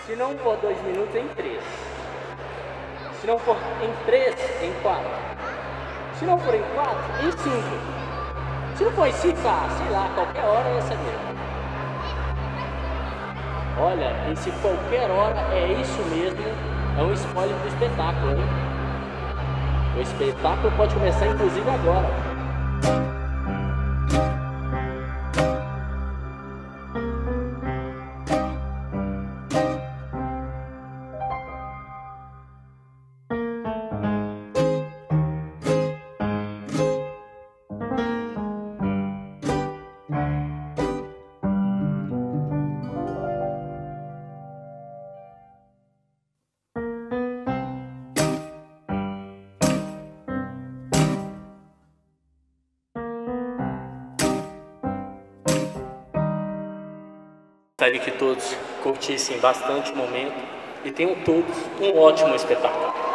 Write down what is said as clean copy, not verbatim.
Se não for 2 minutos, em 3. Se não for em 3, em 4. Se não for em 4, em 5. Se não for em 5, sei lá, qualquer hora é essa mesmo. Olha, esse qualquer hora é isso mesmo, é um spoiler do espetáculo, hein? O espetáculo pode começar inclusive agora. Gostaria que todos curtissem bastante o momento e tenham todos um ótimo espetáculo.